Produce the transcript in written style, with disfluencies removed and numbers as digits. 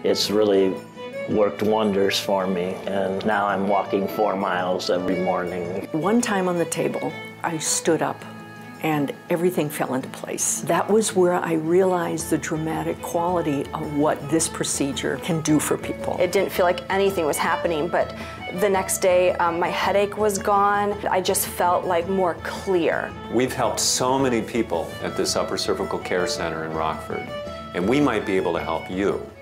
It's really worked wonders for me, and now I'm walking 4 miles every morning. One time on the table, I stood up and everything fell into place. That was where I realized the dramatic quality of what this procedure can do for people. It didn't feel like anything was happening, but the next day my headache was gone. I just felt like more clear. We've helped so many people at this Upper Cervical Care Center in Rockford, and we might be able to help you.